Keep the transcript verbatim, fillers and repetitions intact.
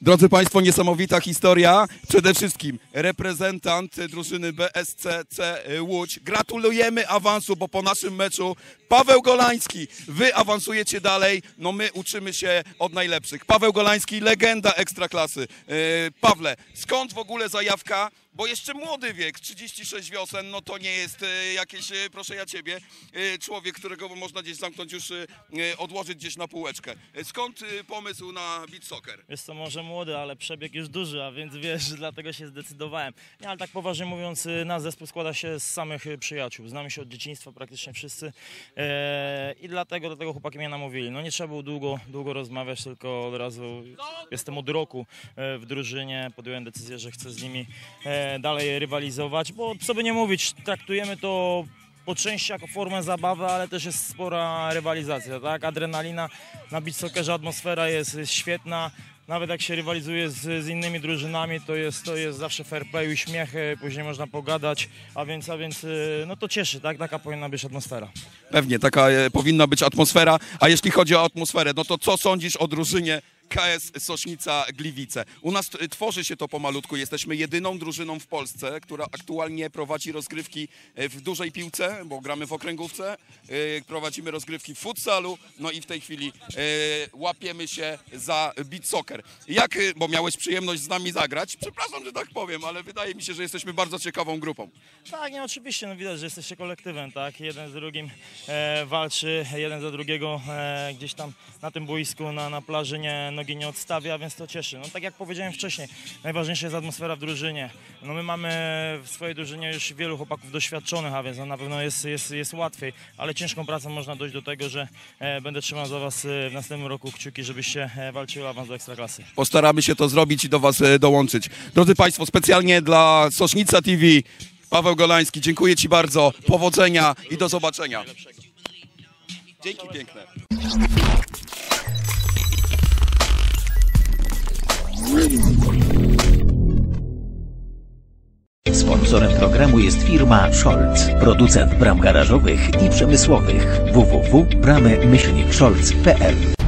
Drodzy Państwo, niesamowita historia. Przede wszystkim reprezentant drużyny B S C C Łódź. Gratulujemy awansu, bo po naszym meczu Paweł Golański, wy awansujecie dalej, no my uczymy się od najlepszych. Paweł Golański, legenda ekstraklasy. Yy, Pawle, skąd w ogóle zajawka? Bo jeszcze młody wiek, trzydzieści sześć wiosen, no to nie jest e, jakieś, e, proszę ja ciebie, e, człowiek, którego można gdzieś zamknąć już, e, odłożyć gdzieś na półeczkę. E, skąd e, pomysł na beach soccer? Jest to może młody, ale przebieg już duży, a więc wiesz, dlatego się zdecydowałem. Nie, ale tak poważnie mówiąc, nasz zespół składa się z samych przyjaciół. Znamy się od dzieciństwa praktycznie wszyscy e, i dlatego do tego chłopaki mnie namówili. No nie trzeba było długo, długo rozmawiać, tylko od razu jestem od roku w drużynie, podjąłem decyzję, że chcę z nimi e, dalej rywalizować, bo co by nie mówić, traktujemy to po części jako formę zabawy, ale też jest spora rywalizacja, tak? Adrenalina na beach soccerze, atmosfera jest, jest świetna. Nawet jak się rywalizuje z, z innymi drużynami, to jest, to jest zawsze fair play, uśmiechy, później można pogadać, a więc, a więc no to cieszy, tak? Taka powinna być atmosfera. Pewnie, taka e, powinna być atmosfera, a jeśli chodzi o atmosferę, no to co sądzisz o drużynie K S Sośnica Gliwice? U nas tworzy się to pomalutku, jesteśmy jedyną drużyną w Polsce, która aktualnie prowadzi rozgrywki w dużej piłce, bo gramy w okręgówce, prowadzimy rozgrywki w futsalu, no i w tej chwili łapiemy się za beach soccer. Jak, bo miałeś przyjemność z nami zagrać, przepraszam, że tak powiem, ale wydaje mi się, że jesteśmy bardzo ciekawą grupą. Tak, nie, oczywiście, no widać, że jesteście kolektywem, tak? Jeden z drugim e, walczy, jeden za drugiego e, gdzieś tam na tym boisku, na, na plaży nie, nogi nie odstawia, więc to cieszy. No tak jak powiedziałem wcześniej, najważniejsza jest atmosfera w drużynie. No my mamy w swojej drużynie już wielu chłopaków doświadczonych, a więc no na pewno jest, jest, jest łatwiej, ale ciężką pracą można dojść do tego, że e, będę trzymał za was w następnym roku kciuki, żebyście e, walczyli o awans do Ekstraklasy. Postaramy się to zrobić i do was e, dołączyć. Drodzy Państwo, specjalnie dla Sośnica T V, Paweł Golański, dziękuję Ci bardzo, powodzenia i do zobaczenia. Dzięki piękne. Sponsorem programu jest firma Scholz, producent bram garażowych i przemysłowych. w w w kropka bramy myślnik scholz kropka p l